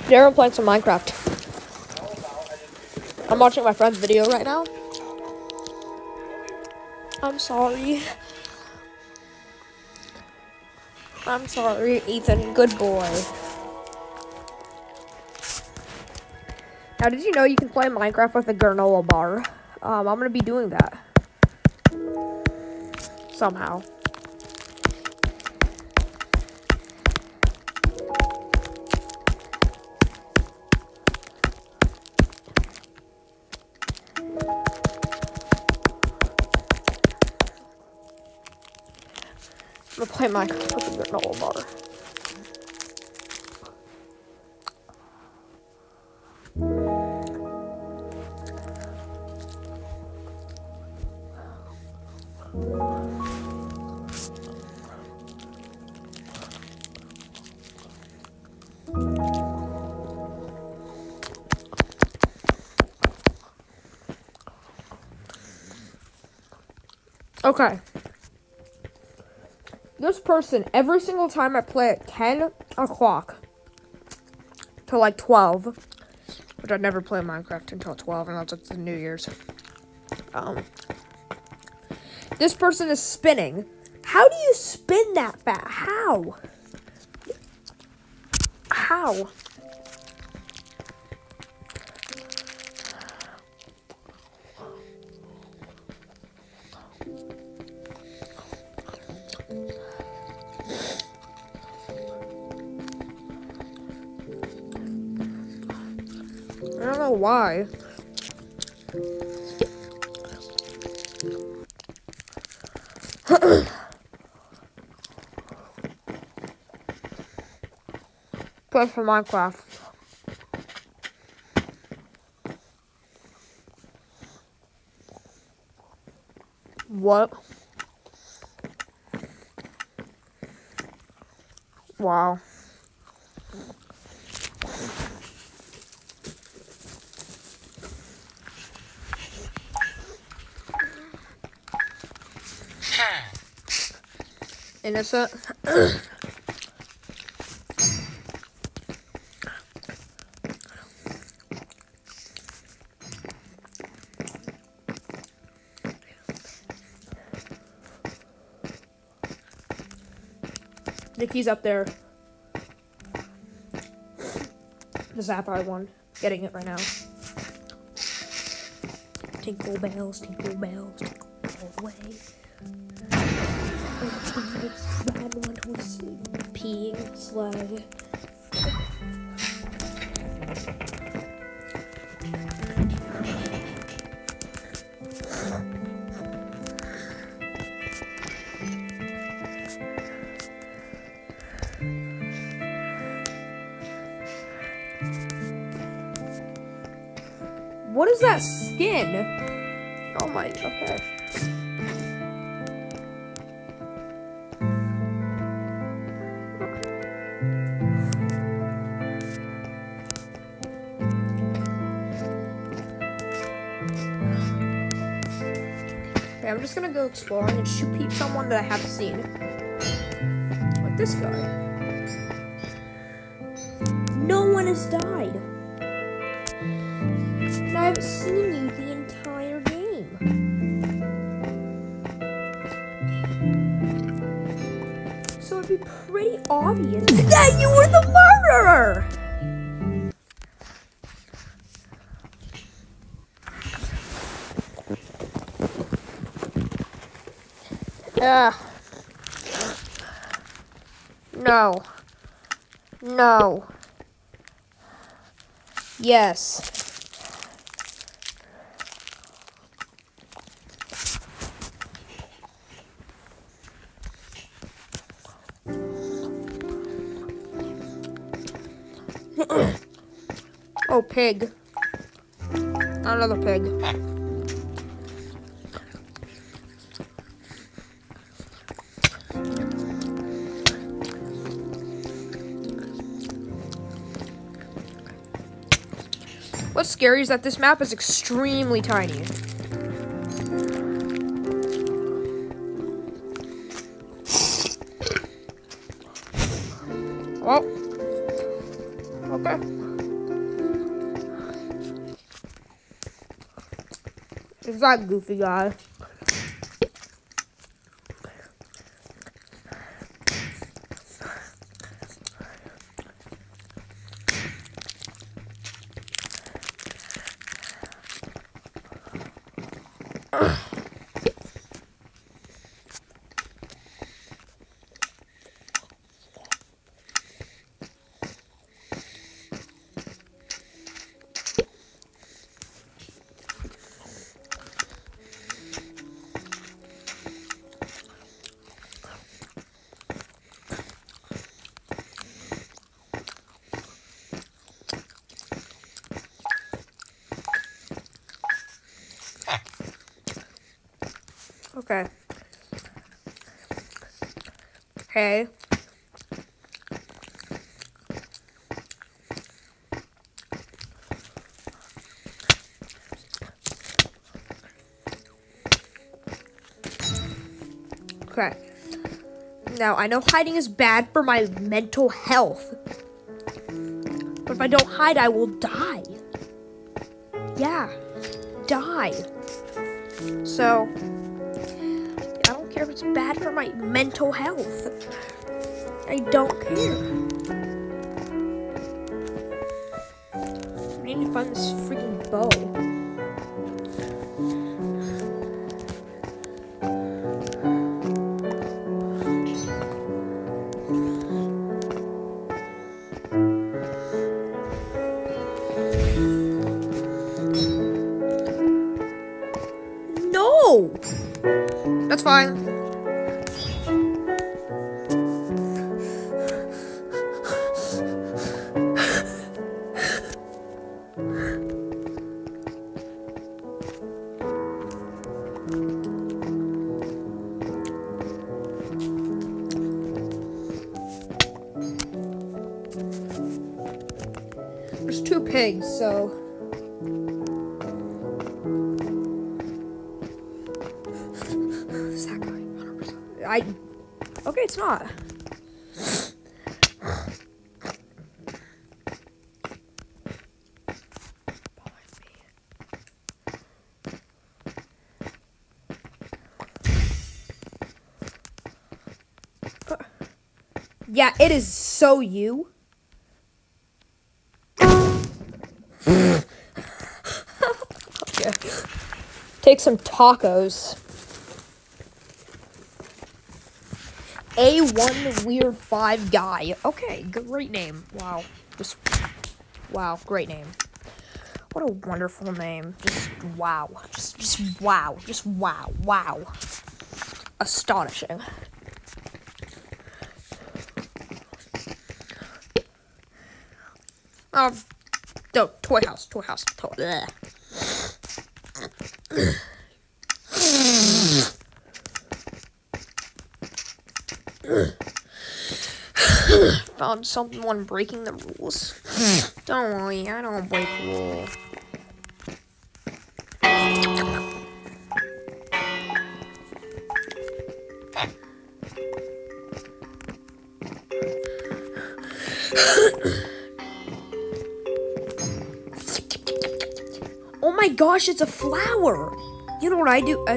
Darren playing some Minecraft. I'm watching my friend's video right now. I'm sorry. I'm sorry, Ethan. Good boy. Now, did you know you can play Minecraft with a granola bar? I'm gonna be doing that. Somehow. I'm gonna play Minecraft with a granola bar. Okay. This person, every single time I play at 10 o'clock to like 12, which I'd never play Minecraft until 12, and that's like the New Year's. This person is spinning. How do you spin that fast? How? How? I don't know why. Play for Minecraft. What? Wow. Innocent. Nikki's up there. The sapphire one. Getting it right now. Tinkle bells, tinkle bells, tinkle all the way. Bad one was peeing sleigh. What is that skin? Oh my, okay. Okay, I'm just gonna go exploring and shoot someone that I haven't seen. Like this guy. No one has died. And I haven't seen you the entire game. So it'd be pretty obvious that you were the murderer! No. No. Yes. Oh, pig. Another pig. What's scary is that this map is extremely tiny. Well, okay. It's that goofy guy. Okay. Hey. Okay. Now, I know hiding is bad for my mental health. But if I don't hide, I will die. Yeah. Die. So, I don't care if it's bad for my mental health. I don't care. I need to find this freaking bow. No! That's fine. There's 2 pigs, so... Is that guy? 100%. Okay, it's not. Yeah, it is so you. Okay. Take some tacos. A1 Weird 5 Guy. Okay, great name. Wow. Wow, great name. What a wonderful name. Just wow. Just wow. Just wow. Wow. Astonishing. No, toy house. Bleh. Found someone breaking the rules. Don't worry, I don't break rules. Oh my gosh, it's a flower. You know what I do?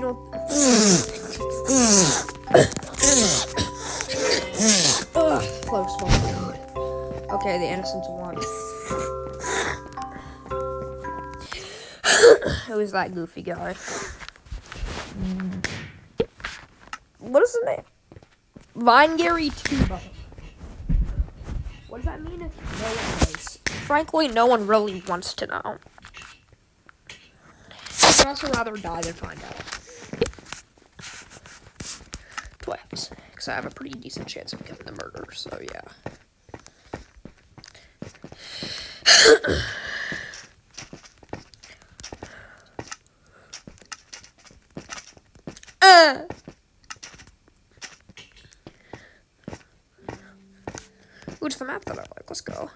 Flower smell. Okay, the innocents won. Who is that goofy guy? What is the name? Vine Gary Tubo. What does that mean? No one knows. Frankly, no one really wants to know. I'd also rather die than find out. Twice. Because I have a pretty decent chance of becoming the murderer, so yeah. Who's the map that I like? Let's go.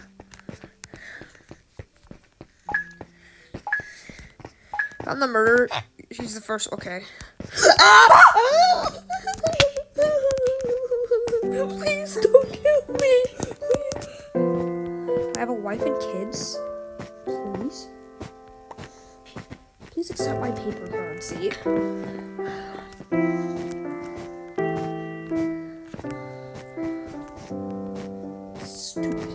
Found the murderer. She's the first. Okay. Please don't kill me. I have a wife and kids. Please. Please accept my paper currency. Stupid.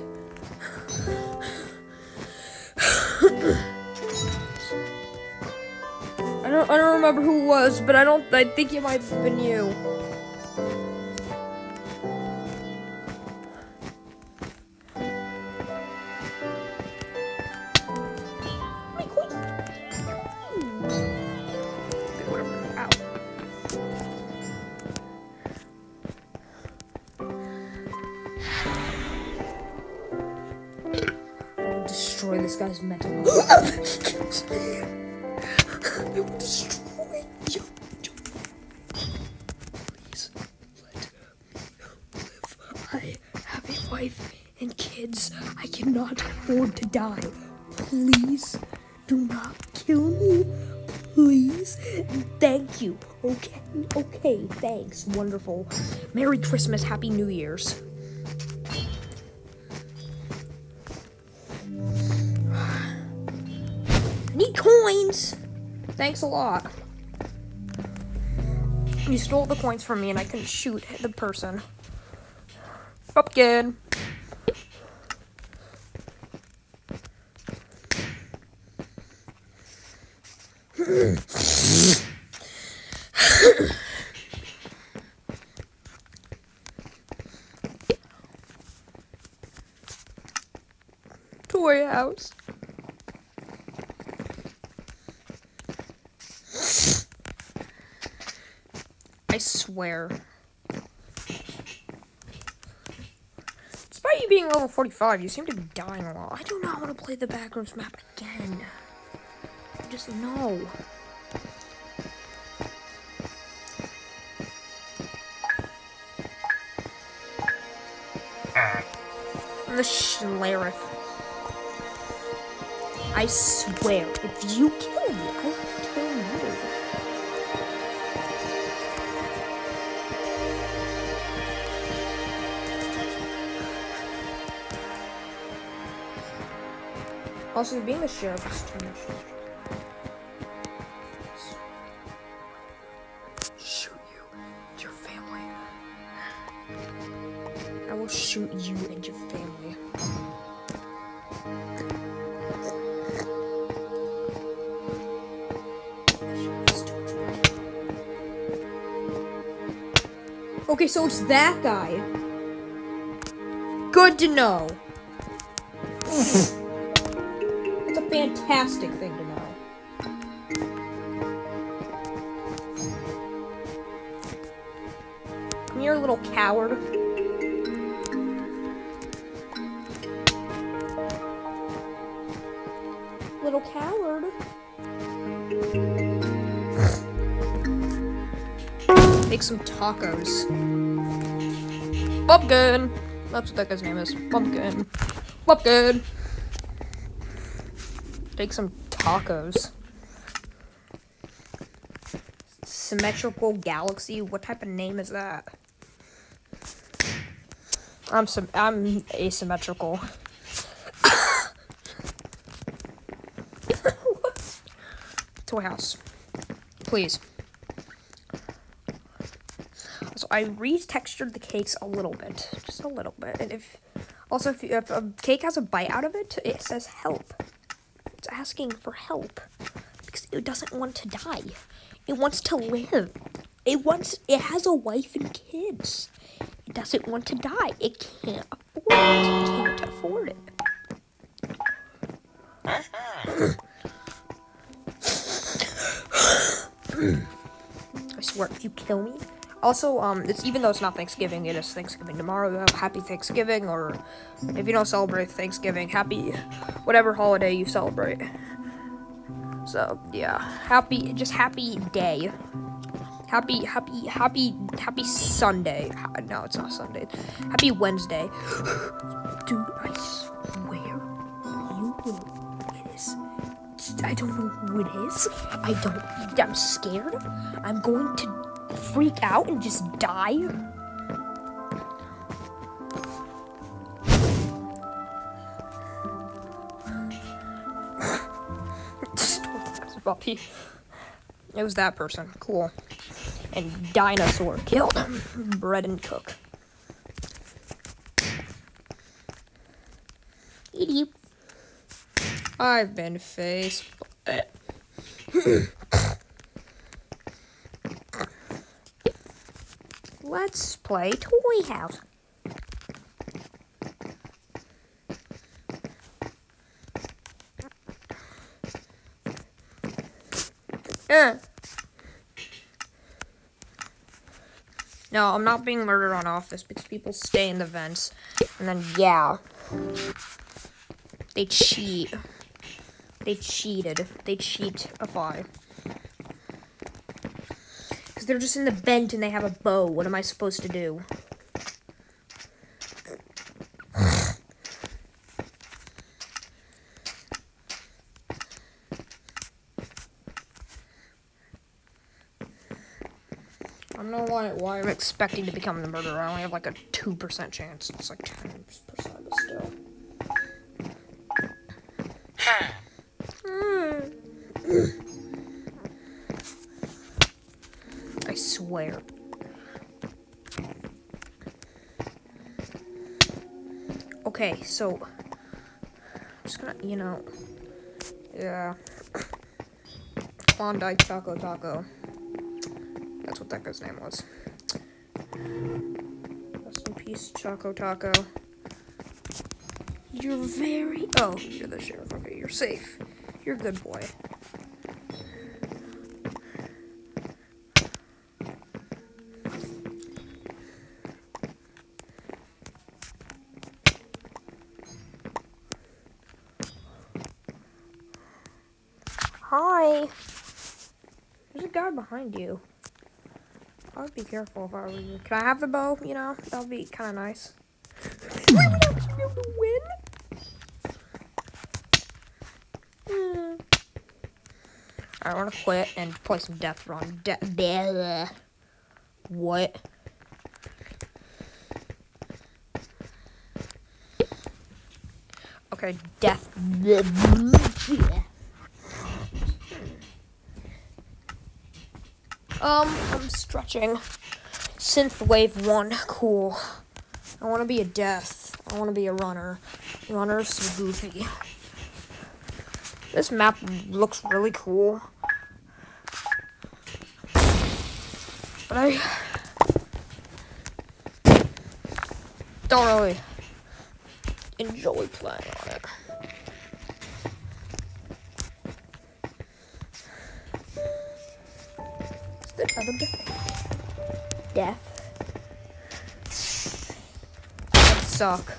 I don't remember who it was, but I think it might have been you. Destroy this guy's mental. I will destroy you. Please let me live. I have a wife and kids. I cannot afford to die. Please do not kill me. Please. And thank you. Okay, thanks. Wonderful. Merry Christmas. Happy New Year's. Need coins! Thanks a lot. You stole the coins from me and I couldn't shoot the person. Pumpkin! Toy house. I swear. Despite you being level 45, you seem to be dying a lot. I do not want to play the Backrooms map again. Just no. The Schlereth. I swear, if you kill me, I will kill you. Also, being the sheriff is too much. Shoot you and your family. I will shoot you and your family. Okay, so it's that guy. Good to know. It's a fantastic thing to know. Come here, little coward. Little coward. Make some tacos. Pumpkin! That's what that guy's name is. Pumpkin. Pumpkin! Take some tacos. Symmetrical galaxy? What type of name is that? I'm asymmetrical. Toy house. Please. So I retextured the cakes a little bit. Just a little bit. And if a cake has a bite out of it, it says help. It's asking for help. Because it doesn't want to die. It wants to live. It has a wife and kids. It doesn't want to die. It can't afford it. I swear, if you kill me. Also, even though it's not Thanksgiving, it is Thanksgiving tomorrow. Happy Thanksgiving, or if you don't celebrate Thanksgiving, happy whatever holiday you celebrate. So yeah, happy day. Happy Sunday. No, it's not Sunday. Happy Wednesday. Dude, I swear, you will witness. I don't know who it is. I'm scared. I'm going to freak out and just die. puppy. It was that person. Cool. And dinosaur killed him. Bread and cook. Eat. I've been face. Let's play Toy House. No, I'm not being murdered on Office because people stay in the vents. And then, yeah. They cheat. They cheated. They cheatify. Because they're just in the vent and they have a bow. What am I supposed to do? I don't know why I'm expecting to become the murderer. I only have like a 2% chance. It's like 10%, but still. I swear. Okay, so I'm just gonna, yeah. Klondike Choco Taco. That's what that guy's name was. Rest in peace, Choco Taco. You're oh, you're the sheriff. Okay, you're safe. You're a good boy. Hi. There's a guy behind you. I would be careful if I were you. Can I have the bow? That would be kind of nice. We would actually be able to win. Alright, I want to quit and play some Death Run. What? Okay, Death. I'm stretching. Synthwave 1, cool. I want to be a death. I want to be a runner. Runner's so goofy. This map looks really cool. But I don't really enjoy playing on it. Other death. That suck.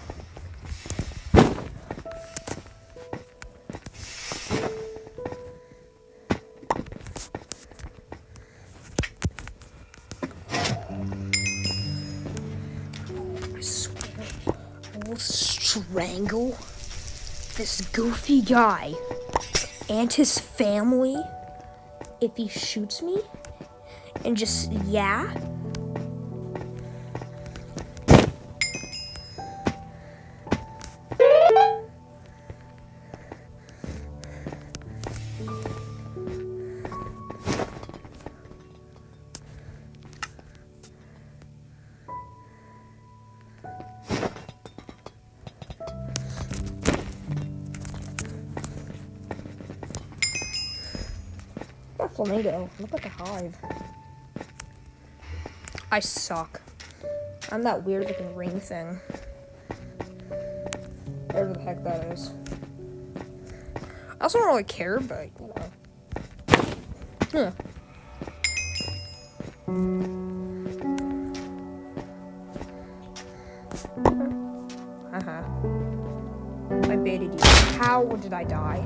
I swear, I will strangle this goofy guy and his family if he shoots me. And just, yeah. Got a flamingo. Look like a hive. I suck. I'm that weird looking ring thing. Whatever the heck that is. I also don't really care, but Huh. I baited you. How did I die?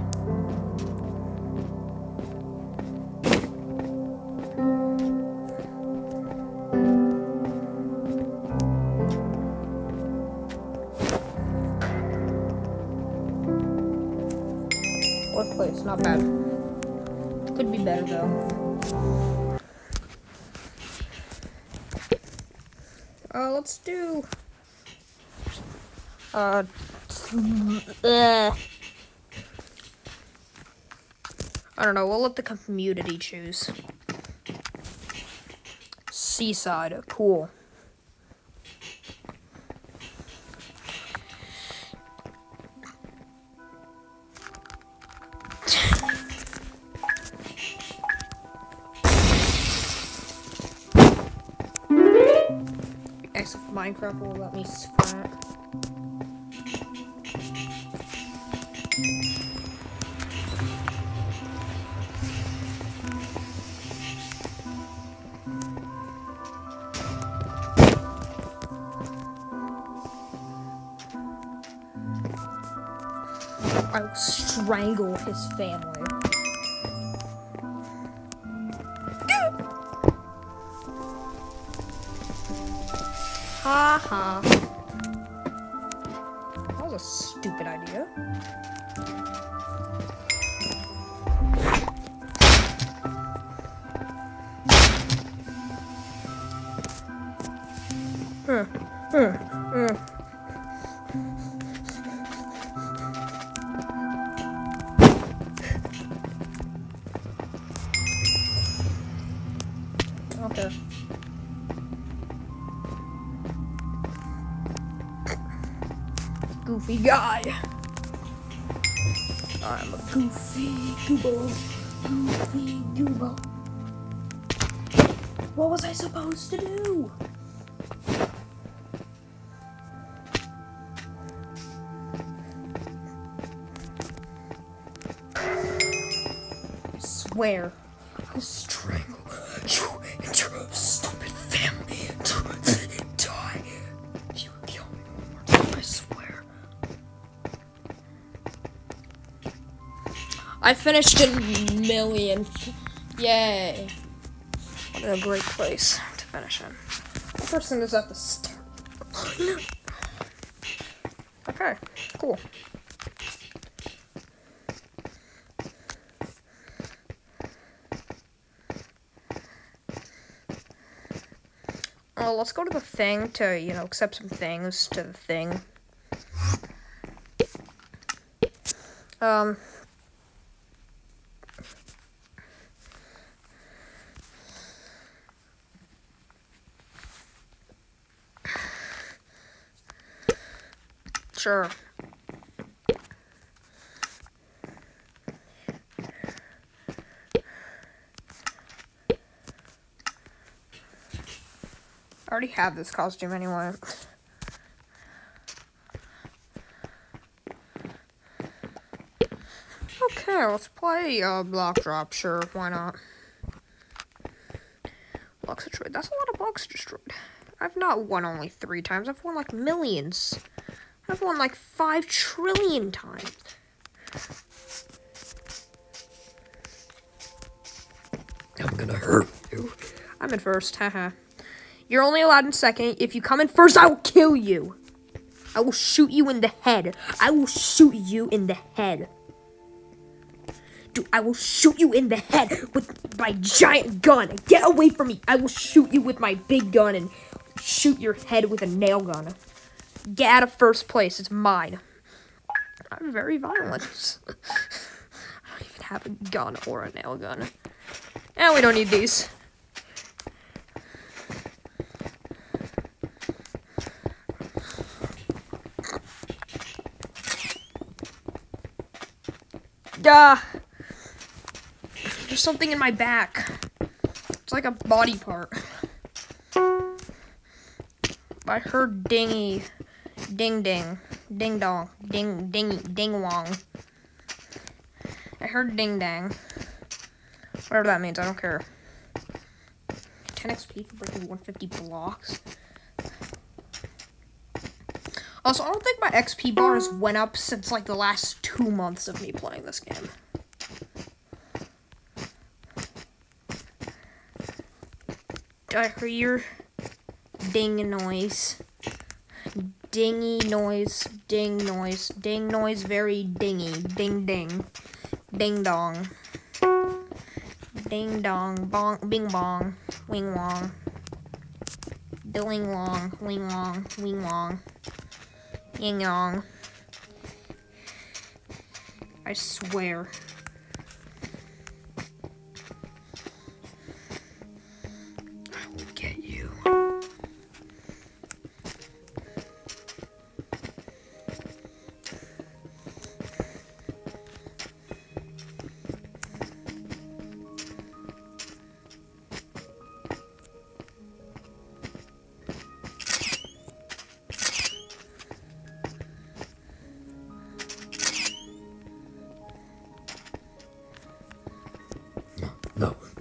Fourth place, not bad. Could be better though. Let's do I don't know, we'll let the community choose. Seaside, cool. Except Minecraft will let me sprint. I will strangle his family. Ha ha. That was a stupid idea. Okay. Goofy guy. I'm a goofy goobo. Goofy goobo. What was I supposed to do? I swear, I'll strangle you and your stupid family to die. If you kill me one more time, I swear. I finished in millionth. Yay. What a great place to finish in. The first thing is at the start. Okay, cool. Well, let's go to the thing to, you know, accept some things to the thing. Sure. I already have this costume anyway. Okay, let's play block drop. Sure, why not? Blocks destroyed. That's a lot of blocks destroyed. I've not won only 3 times. I've won like millions. I've won like 5 trillion times. I'm gonna hurt you. I'm in first, haha. You're only allowed in second. If you come in first, I will kill you. I will shoot you in the head. I will shoot you in the head. Dude, I will shoot you in the head with my giant gun. Get away from me. I will shoot you with my big gun and shoot your head with a nail gun. Get out of first place. It's mine. I'm very violent. I don't even have a gun or a nail gun. And we don't need these. There's something in my back. It's like a body part. I heard dingy. Ding ding. Ding dong. Ding ding ding wong. I heard ding dang. Whatever that means, I don't care. 10 XP for breaking 150 blocks. Also, I don't think my XP bars went up since like the last 2 months of me playing this game. Do I hear your ding noise? Dingy noise, ding noise, ding noise, very dingy, ding ding, ding dong, ding dong, bong, bing bong, wing wong, dilling long, wing wong, wing wong. Ying yong. I swear.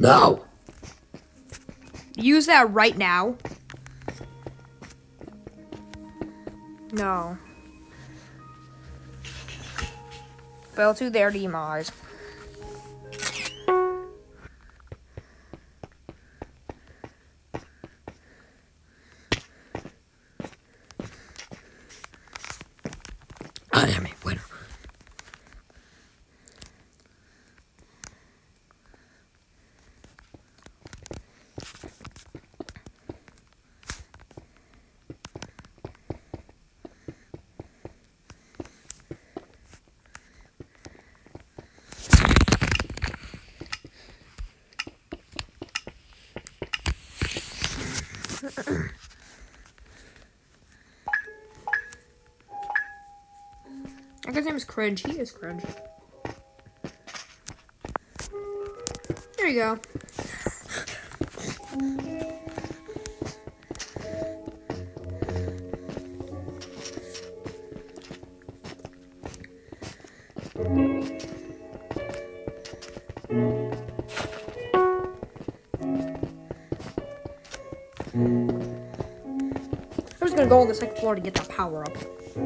No. Use that right now. No. Fell to their demise. I am a winner. I guess his name is Cringe. He is cringe. There you go. I'm just gonna go on the second floor to get that power up.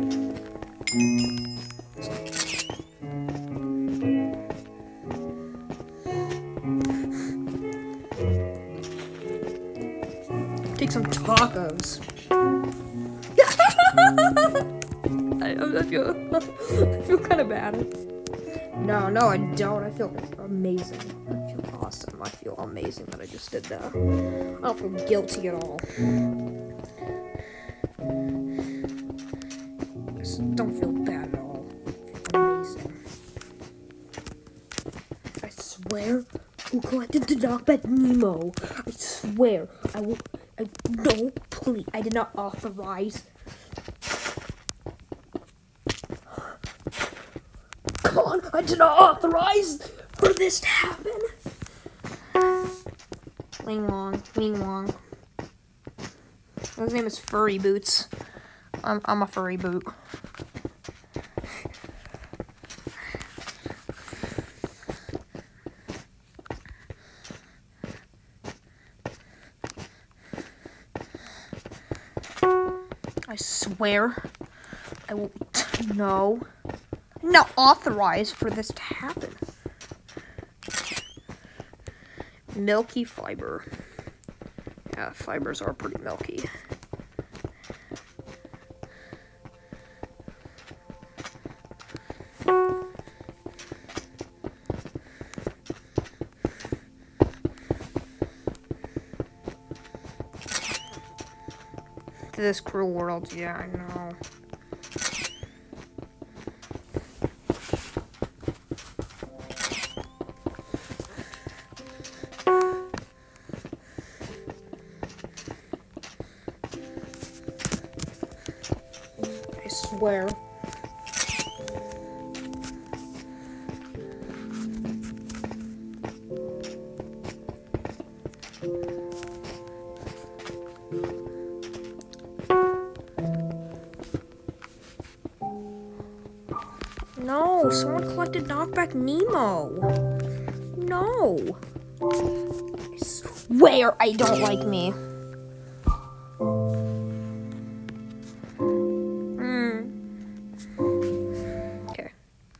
Take some tacos. I feel kind of bad. No, I don't. I feel amazing. I feel awesome. I feel amazing that I just did that. I don't feel guilty at all. I just don't feel bad at all. I feel amazing. I swear, who collected the Knockback Nemo? I swear, I will. No, please. I did not authorize. Come on, I did not authorize for this to happen. Ling Wong. His name is Furry Boots. I'm a furry boot. I swear, I will. No. Not authorized for this to happen. Milky fiber. Yeah, fibers are pretty milky. To this cruel world, yeah, I know. I swear. No, someone collected Knockback Nemo. No. I swear I don't like me. Okay.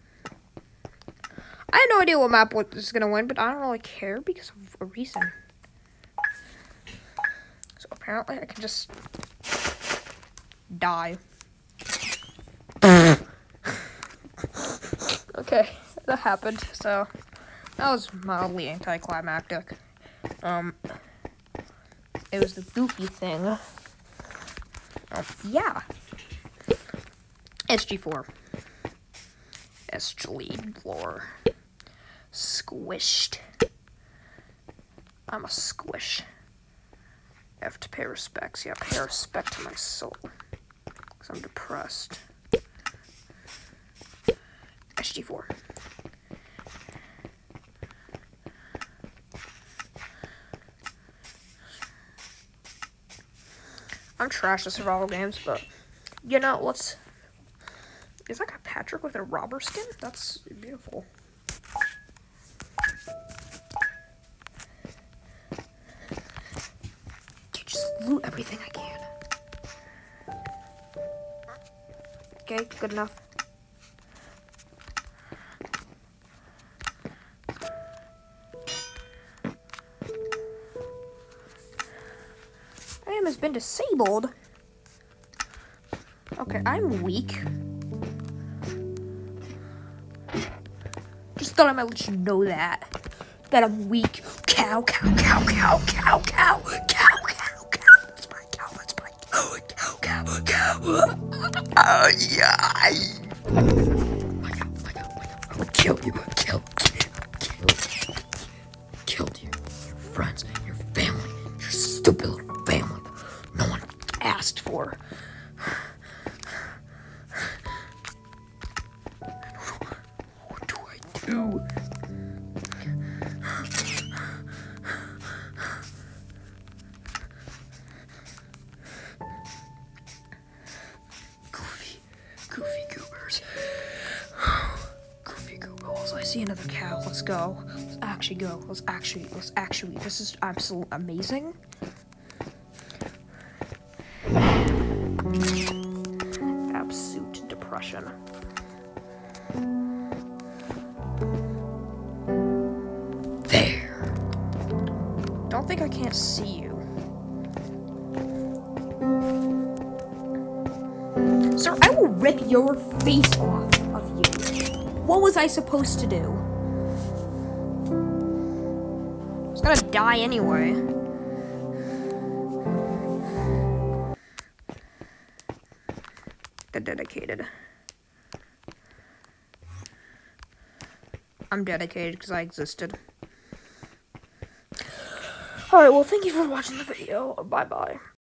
I had no idea what map was gonna win, but I don't really care because of a reason. So apparently I can just die. Okay, that happened, so that was mildly anticlimactic. It was the goofy thing. Yeah. SG4. SG floor. Squished. I'm a squish. I have to pay respects. Yeah, pay respect to my soul. Because I'm depressed. SG4. I'm trash at survival games, but you know, let's. Is that guy Patrick with a robber skin? That's beautiful. loot everything I can. Okay, good enough. Item has been disabled. Okay, I'm weak. Just thought I might let you know that I'm weak. Cow, cow, cow, cow, cow, cow, cow, cow, cow. That's my cow. That's my cow, cow, cow, cow. Yeah. My God. I will kill you. Killed you. Your friends, your family, your stupid little family. No one asked for. What do I do? Goofy goobers. Goofy goobers. I see another cow. Let's go. Let's actually go. Let's actually. This is absolutely amazing. Absolute depression. There. Don't think I can't see you. Sir, I will rip your face off of you. What was I supposed to do? I was gonna die anyway. The dedicated. I'm dedicated because I existed. Alright, well, thank you for watching the video. Bye-bye.